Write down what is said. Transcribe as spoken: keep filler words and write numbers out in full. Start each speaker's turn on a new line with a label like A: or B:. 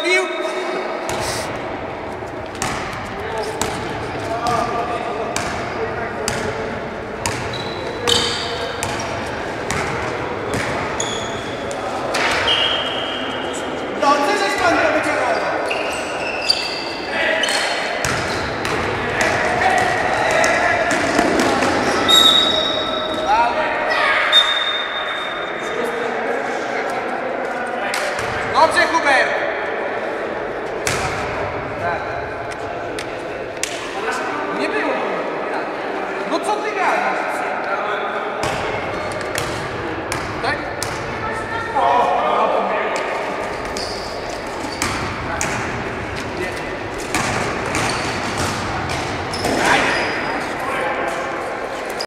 A: zrobił? Dobrze, żeś pan to wyczarował. Dobrze, Hubert! Tak. Nie było. No co ty gadasz?